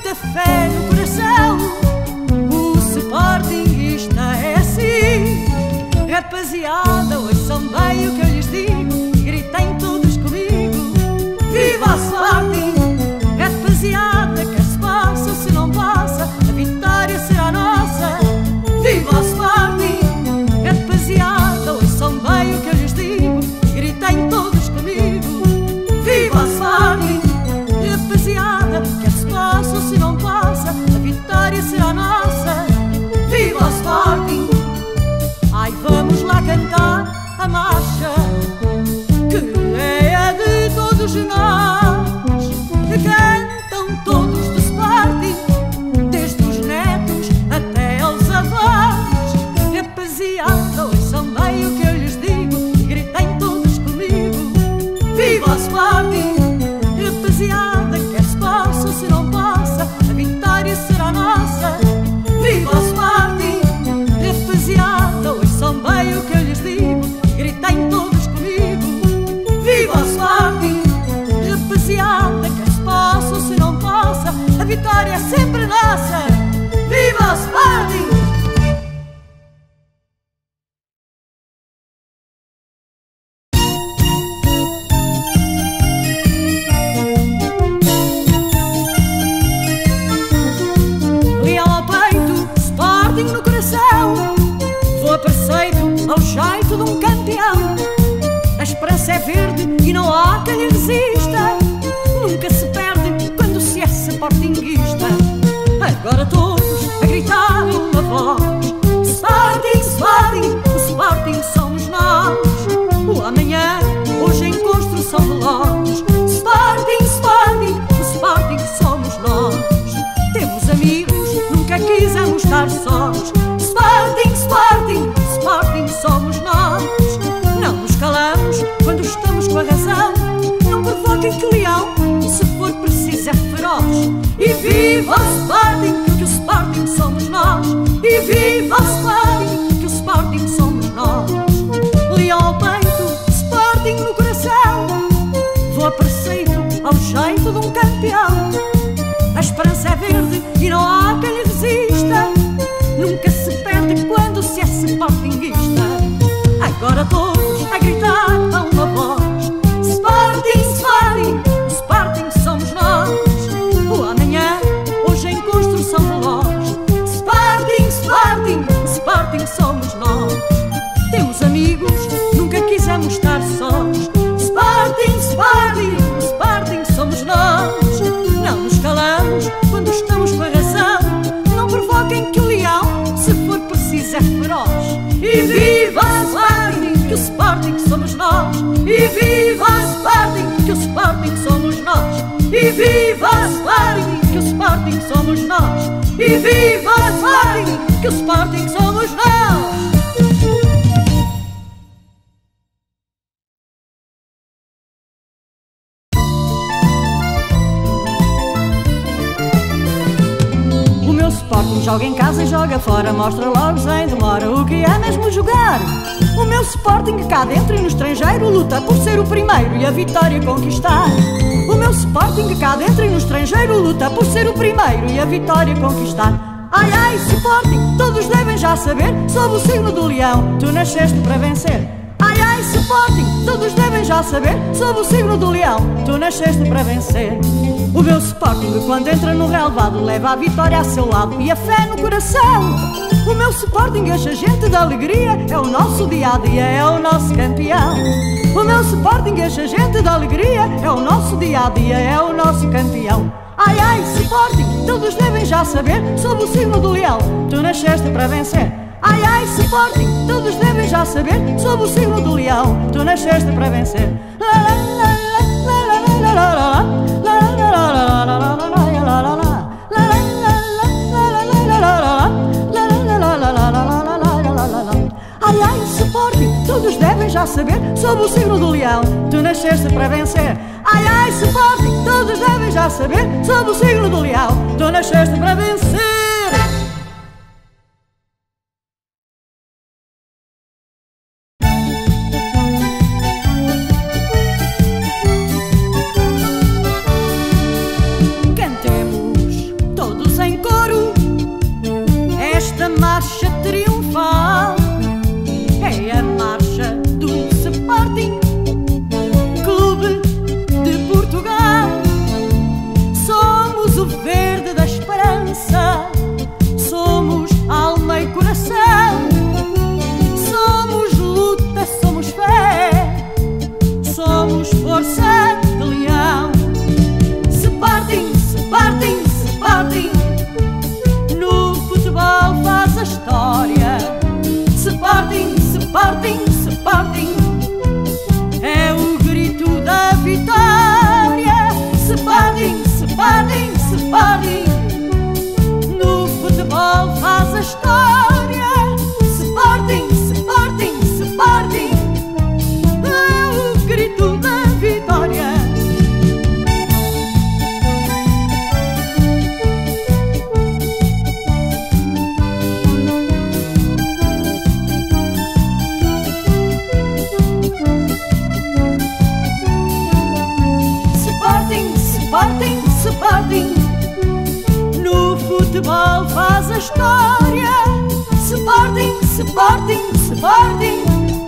muita fé no coração. O sportinguista é assim. Rapaziada, ouçam bem o que eu lhes digo e gritem todos comigo: viva o Sporting! Rapaziada, quer se passa, se não passa, a vitória será nossa. Viva o Sporting! Rapaziada, ouçam bem o que eu lhes digo e gritem todos comigo: viva o Sporting! Rapaziada, quer se passa, se não passa, a vitória será nossa. Viva o Sporting! Ai, vamos lá cantar a marcha, que é a de todos nós. Cantam todos do Sporting, desde os netos até aos avós. Rapaziada, ouçam bem o que eu lhes digo e gritem todos comigo: viva o Sporting! Rapaziada, quer se possa, se não passa, a vitória será nossa. Viva o Sporting! Rapaziada, ouçam bem o que eu lhes digo e gritem todos comigo: viva o Sporting! Rapaziada, quer se possa, se não passa, a vitória é sempre nossa. Viva o Sporting! Ao jeito de um campeão, a esperança é verde e não há quem lhe resista. Nunca se perde quando se é sportinguista. Agora todos a gritar uma voz: Sporting, Sporting, o Sporting somos nós. O amanhã, hoje em construção de nós. Sporting, Sporting, o Sporting somos nós. Temos amigos, nunca quisemos estar sós. Sporting, Sporting, Sporting somos nós. Não nos calamos quando estamos com a razão. Não provoquem que o leão, se for preciso, é feroz. E viva o Sporting, que o Sporting somos nós. E viva o Sporting, que o Sporting somos nós. Leão ao peito, Sporting no coração. Vou a preceito ao jeito de um campeão. A esperança é verde e não há quem lhe resista. Nunca se perde quando se é sportinguista. Agora todos a gritar a uma voz: Sporting, Sporting, Sporting somos nós. O amanhã, hoje em construção de nós. Sporting, Sporting, Sporting somos nós. Temos amigos, nunca quisemos estar sós. Sporting, Sporting, Sporting somos nós. Não nos calamos quando estamos com a razão. Não provoquem que o leão, se for preciso, é feroz. E viva o Sporting, que o Sporting somos nós. E viva o Sporting, que o Sporting somos nós. E viva o Sporting, que o Sporting somos nós. E viva o Sporting, que o Sporting somos nós. Sporting joga em casa e joga fora, mostra logo sem demora o que é mesmo jogar. O meu Sporting cá dentro e no estrangeiro luta por ser o primeiro e a vitória conquistar. O meu Sporting cá dentro e no estrangeiro luta por ser o primeiro e a vitória conquistar. Ai ai Sporting, todos devem já saber, sob o signo do leão, tu nasceste para vencer. Ai ai Sporting, todos devem já saber, sob o signo do leão, tu nasceste para vencer. O meu Sporting quando entra no relevado leva a vitória a seu lado e a fé no coração. O meu Sporting enche a gente de alegria, é o nosso dia-a-dia, é o nosso campeão. O meu Sporting enche a gente de alegria, é o nosso dia-a-dia, é o nosso campeão. Ai ai Sporting, todos devem já saber, sob o signo do leão, tu nasceste para vencer. Ai ai Sporting, todos devem já saber, sob o signo do leão, tu nasceste para vencer. Ai ai Sporting, todos devem já saber, sob o signo do leão, tu nasceste para vencer. Ai ai Sporting, todos devem já saber, sob o signo do leão, tu nasceste para vencer. futebol faz a história. Sporting, Sporting, Sporting,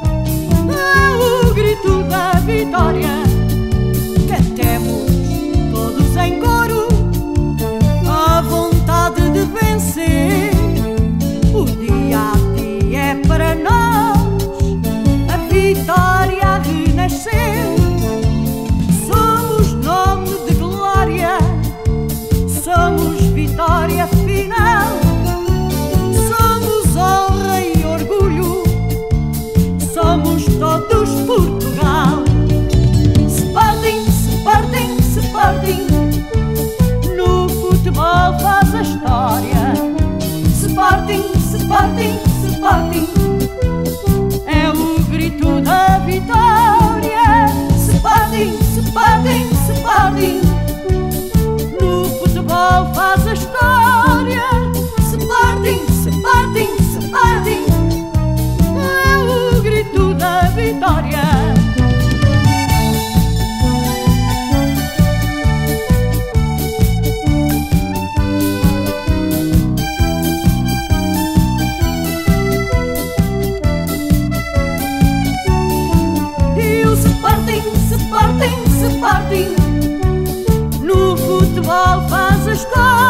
é o grito da vitória. Cantemos todos em coro a vontade de vencer. O dia a dia é para nós a vitória a renascer. Somos nome de glória, somos vitória final, somos honra e orgulho, somos todos Portugal. Sporting, Sporting, Sporting, no futebol faz a história. Sporting, Sporting, Sporting, é o grito da vitória. Sporting, Sporting, Sporting, no futebol faz a história. Sporting, Sporting, Sporting, é o grito da vitória. Sporting, Sporting, no futebol faz a história.